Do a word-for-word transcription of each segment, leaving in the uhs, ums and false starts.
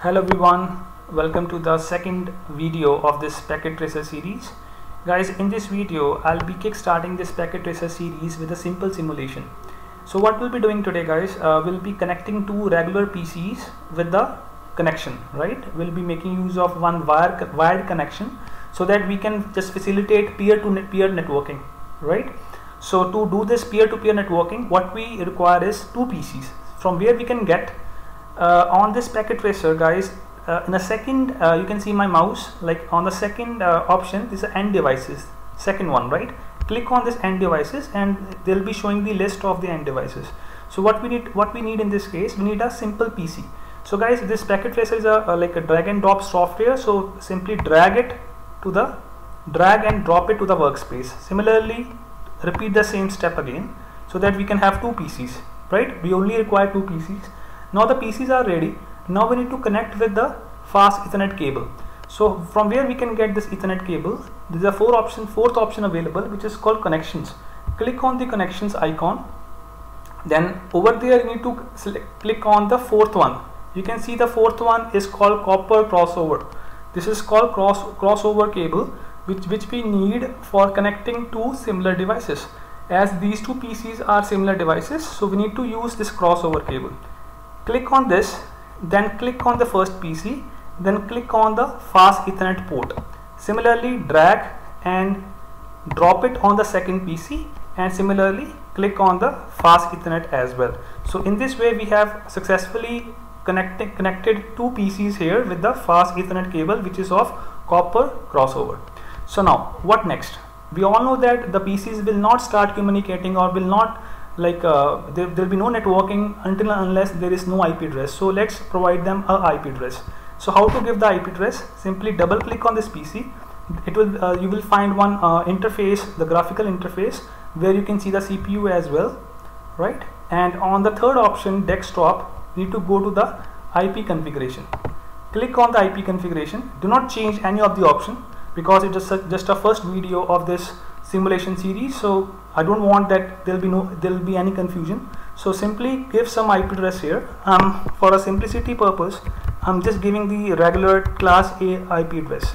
Hello everyone, welcome to the second video of this Packet Tracer series. Guys, in this video I'll be kickstarting this Packet Tracer series with a simple simulation. So what we'll be doing today, guys, uh, we'll be connecting two regular P Cs with the connection, right? We'll be making use of one wire wired connection so that we can just facilitate peer-to-peer networking, right? So to do this peer-to-peer networking, what we require is two P Cs from where we can get uh, on this Packet Tracer, guys. Uh, in a second, uh, you can see my mouse, like on the second uh, option is the end devices, second one, right? Click on this end devices and they'll be showing the list of the end devices. So what we need, what we need in this case, we need a simple P C. So guys, this Packet Tracer is a, a like a drag and drop software. So simply drag it to the drag and drop it to the workspace. Similarly, repeat the same step again so that we can have two P Cs, right? We only require two P Cs. Now the P Cs are ready. Now we need to connect with the fast Ethernet cable. So from where we can get this Ethernet cable, there is a four option, fourth option available, which is called connections. Click on the connections icon. Then over there you need to select, click on the fourth one. You can see the fourth one is called copper crossover. This is called cross crossover cable, which which we need for connecting two similar devices. As these two P Cs are similar devices, so we need to use this crossover cable. Click on this, then click on the first P C, then click on the fast Ethernet port. Similarly, drag and drop it on the second P C, and similarly click on the fast Ethernet as well. So in this way we have successfully connected connected two P Cs here with the fast Ethernet cable, which is of copper crossover. So now what next? We all know that the P Cs will not start communicating or will not like uh, there will be no networking until unless there is no I P address. So let's provide them a I P address. So how to give the I P address? Simply double click on this P C. It will uh, you will find one uh, interface, the graphical interface, where you can see the C P U as well, right? And on the third option, desktop, you need to go to the I P configuration. Click on the I P configuration. Do not change any of the option because it is just a, just a first video of this simulation series, so I don't want that there will be no there will be any confusion. So simply give some I P address here. Um, for a simplicity purpose, I'm just giving the regular class A I P address.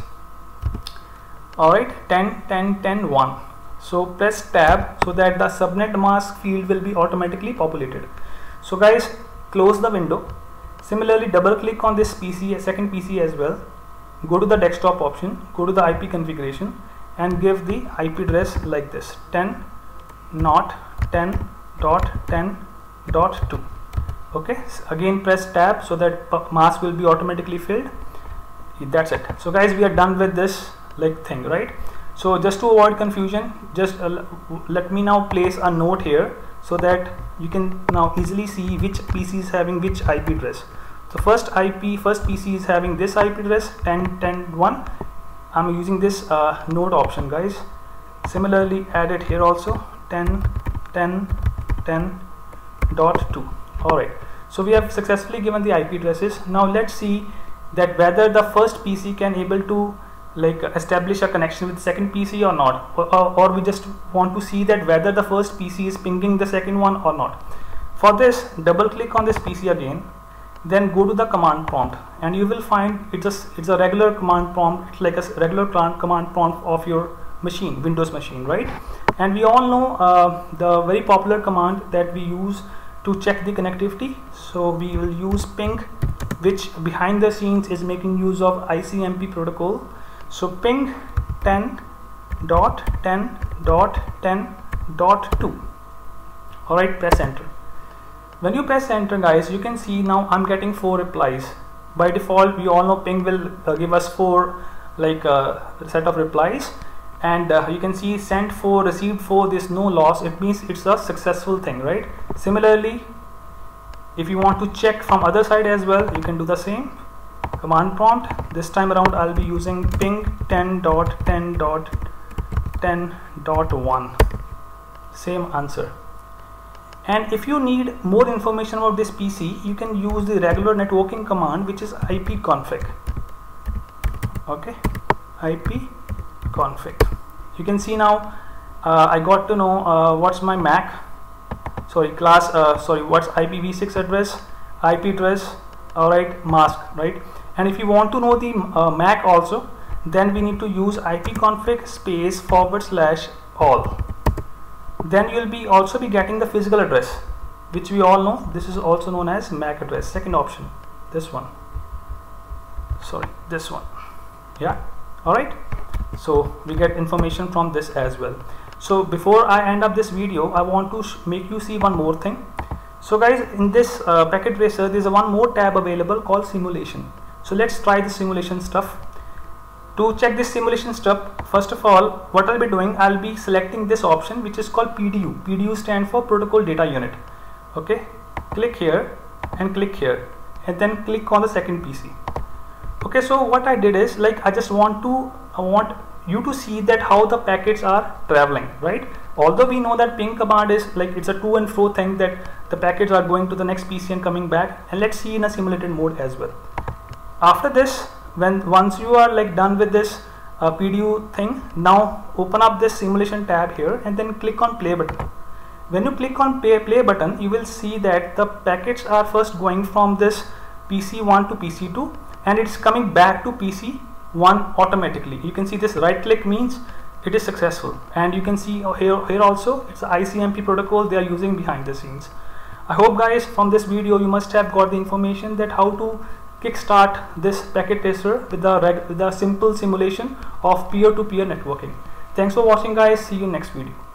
Alright, ten ten ten one. So press tab so that the subnet mask field will be automatically populated. So guys, close the window. Similarly, double click on this P C, second P C as well. Go to the desktop option, go to the I P configuration, and give the I P address like this: ten dot ten dot ten dot two. Okay, again press tab so that mask will be automatically filled. That's it. So guys, we are done with this like thing, right? So just to avoid confusion, just uh, let me now place a note here so that you can now easily see which P C is having which I P address. So first I P, first P C is having this I P address ten ten one. I'm using this uh, node option, guys. Similarly, add it here also, ten ten ten dot two. Alright, so we have successfully given the I P addresses. Now let's see that whether the first P C can able to like establish a connection with the second P C or not, or, or, or we just want to see that whether the first P C is pinging the second one or not. For this, double click on this P C again, then go to the command prompt, and you will find it's a, it's a regular command prompt. It's like a regular command prompt of your machine, Windows machine, right? And we all know uh, the very popular command that we use to check the connectivity. So we will use ping, which behind the scenes is making use of I C M P protocol. So ping ten dot ten dot ten dot two. Alright, press enter. When you press enter, guys, you can see now I'm getting four replies. By default, we all know ping will uh, give us four like uh, set of replies, and uh, you can see sent four, received four, there's no loss. It means it's a successful thing, right? Similarly, if you want to check from other side as well, you can do the same. Command prompt, this time around I'll be using ping ten dot ten dot ten dot one. Same answer. And if you need more information about this P C, you can use the regular networking command, which is ipconfig. Okay, ipconfig. You can see now uh, I got to know uh, what's my M A C, sorry class, uh, sorry what's I P v six address, I P address, all right, mask, right? And if you want to know the uh, M A C also, then we need to use ipconfig space forward slash all. Then you will be also be getting the physical address, which we all know. This is also known as M A C address. Second option, this one. Sorry, this one. Yeah. All right. So we get information from this as well. So before I end up this video, I want to make you see one more thing. So guys, in this uh, Packet Tracer, there is a one more tab available called simulation. So let's try the simulation stuff. To check this simulation stuff, first of all, what I'll be doing, I'll be selecting this option which is called P D U. P D U stands for Protocol Data Unit. Okay, click here and click here, and then click on the second P C. Okay, so what I did is, like, I just want to I want you to see that how the packets are traveling, right? Although we know that ping command is like it's a to and fro thing, that the packets are going to the next P C and coming back, and let's see in a simulated mode as well. After this, when once you are like done with this uh, P D U thing, now open up this simulation tab here and then click on play button. When you click on play, play button, you will see that the packets are first going from this P C one to P C two, and it's coming back to P C one automatically. You can see this right click means it is successful, and you can see here, here also it's the I C M P protocol they are using behind the scenes. I hope guys from this video you must have got the information that how to kickstart this Packet Tracer with a, reg with a simple simulation of peer-to-peer networking. Thanks for watching guys, see you in next video.